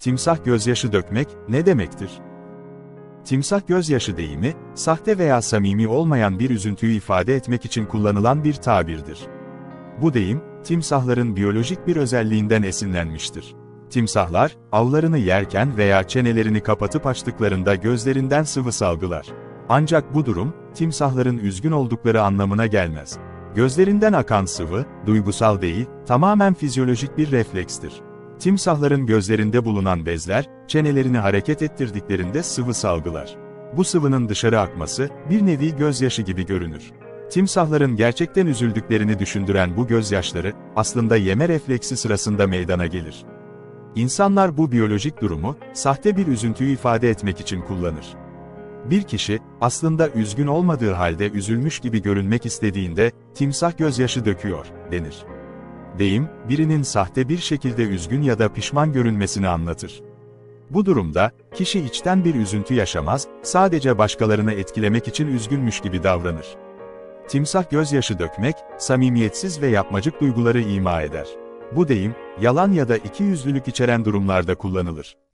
Timsah gözyaşı dökmek ne demektir? Timsah gözyaşı deyimi, sahte veya samimi olmayan bir üzüntüyü ifade etmek için kullanılan bir tabirdir. Bu deyim, timsahların biyolojik bir özelliğinden esinlenmiştir. Timsahlar, avlarını yerken veya çenelerini kapatıp açtıklarında gözlerinden sıvı salgılar. Ancak bu durum, timsahların üzgün oldukları anlamına gelmez. Gözlerinden akan sıvı, duygusal değil, tamamen fizyolojik bir reflekstir. Timsahların gözlerinde bulunan bezler, çenelerini hareket ettirdiklerinde sıvı salgılar. Bu sıvının dışarı akması, bir nevi gözyaşı gibi görünür. Timsahların gerçekten üzüldüklerini düşündüren bu gözyaşları, aslında yeme refleksi sırasında meydana gelir. İnsanlar bu biyolojik durumu, sahte bir üzüntüyü ifade etmek için kullanır. Bir kişi, aslında üzgün olmadığı halde üzülmüş gibi görünmek istediğinde, timsah gözyaşı döküyor, denir. Deyim, birinin sahte bir şekilde üzgün ya da pişman görünmesini anlatır. Bu durumda, kişi içten bir üzüntü yaşamaz, sadece başkalarını etkilemek için üzgünmüş gibi davranır. Timsah gözyaşı dökmek, samimiyetsiz ve yapmacık duyguları ima eder. Bu deyim, yalan ya da ikiyüzlülük içeren durumlarda kullanılır.